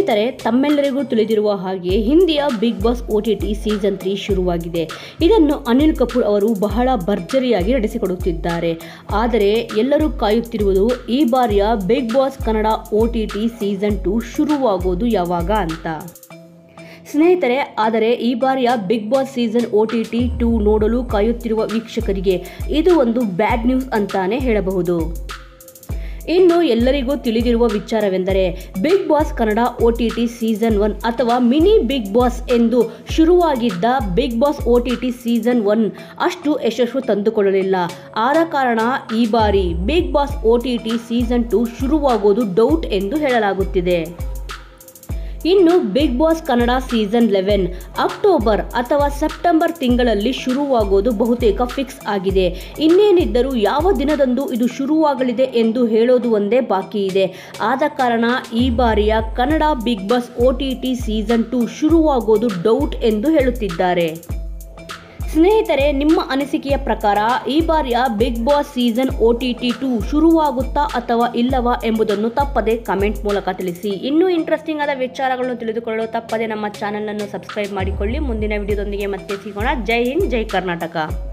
ಸ್ನೇಹಿತರೆ, ತಮ್ಮೆಲ್ಲರಿಗೂ ತಿಳಿದಿರುವ ಹಾಗೆ ಹಿಂದಿಯ ಬಿಗ್ ಬಾಸ್ OTT ಸೀಸನ್ 3 ಶುರುವಾಗಿದೆ. ಇದನ್ನು ಅನಿಲ್ ಕಪೂರ್ ಅವರು ಬಹಳ ಭರ್ಜರಿಯಾಗಿ ನಡೆಸಿಕೊಡುತ್ತಿದ್ದಾರೆ. ಆದರೆ ಎಲ್ಲರೂ ಕಾಯುತ್ತಿರುವುದು ಈ ಬಾರಿಯ Bigg Boss Kannada OTT season 2 ಶುರುವಾಗೋದು ಯಾವಾಗ ಅಂತ. ಸ್ನೇಹಿತರೆ, ಆದರೆ ಈ ಬಾರಿಯ ಬಿಗ್ ಬಾಸ್ ಸೀಸನ್ OTT 2 ನೋಡಲು ಕಾಯುತ್ತಿರುವ ವೀಕ್ಷಕರಿಗೆ ಇದು ಒಂದು ಬ್ಯಾಡ್ ನ್ಯೂಸ್ ಅಂತಾನೆ ಹೇಳಬಹುದು. ಇನ್ನು ಎಲ್ಲರಿಗೂ ತಿಳಿದಿರುವ ವಿಚಾರವೆಂದರೆ Bigg Boss Kannada OTT season 1 ಅಥವಾ ಮಿನಿ ಬಿಗ್ ಬಾಸ್ ಎಂದು ಶುರುವಾಗಿದ್ದ ಬಿಗ್ ಬಾಸ್ OTT ಸೀಸನ್ 1 ಅಷ್ಟು ಯಶಸ್ಸು ತಂದುಕೊಳ್ಳಲಿಲ್ಲ. ಆದ ಕಾರಣ ಈ ಬಾರಿ ಬಿಗ್ ಬಾಸ್ OTT ಸೀಸನ್ 2 ಶುರುವಾಗೋದು ಡೌಟ್ ಎಂದು ಹೇಳಲಾಗುತ್ತಿದೆ. ಇನ್ನು Bigg Boss Kannada season 11 October ಅಥವಾ ಸೆಪ್ಟೆಂಬರ್ ತಿಂಗಳಲ್ಲಿ ಶುರುವಾಗೋದು ಬಹುತೇಕ ಫಿಕ್ಸ್ ಆಗಿದೆ. ಇನ್ನೇನಿದ್ದರೂ ಯಾವ ದಿನದಂದು ಇದು ಶುರುವಾಗಲಿದೆ ಎಂದು ಹೇಳೋದು ಒಂದೇ ಬಾಕಿ ಇದೆ. ಆದ ಕಾರಣ ಈ ಬಾರಿಯ Kannada Bigg Boss OTT season 2 ಶುರುವಾಗೋದು ಡೌಟ್ ಎಂದು ಹೇಳುತ್ತಿದ್ದಾರೆ. ಸ್ನೇಹಿತರೆ, ನಿಮ್ಮ ಅನಿಸಿಕೆಯ ಪ್ರಕಾರ ಈ ಬಾರಿಯ ಬಿಗ್ ಬಾಸ್ ಸೀಸನ್ OTT 2 ಶುರುವಾಗುತ್ತಾ ಅಥವಾ ಇಲ್ಲವಾ ಎಂಬುದನ್ನು ತಪ್ಪದೆ ಕಮೆಂಟ್ ಮೂಲಕ ತಿಳಿಸಿ. ಇನ್ನೂ ಇಂಟ್ರೆಸ್ಟಿಂಗ್ ಆದ ವಿಚಾರಗಳನ್ನು ತಿಳಿದುಕೊಳ್ಳಲು ತಪ್ಪದೆ ನಮ್ಮ ಚಾನೆಲ್ ಅನ್ನು ಸಬ್ಸ್ಕ್ರೈಬ್ ಮಾಡಿಕೊಳ್ಳಿ. ಮುಂದಿನ ವಿಡಿಯೋದೊಂದಿಗೆ ಮತ್ತೆ ಸಿಗೋಣ. ಜೈ ಹಿಂದ್, ಜೈ ಕರ್ನಾಟಕ.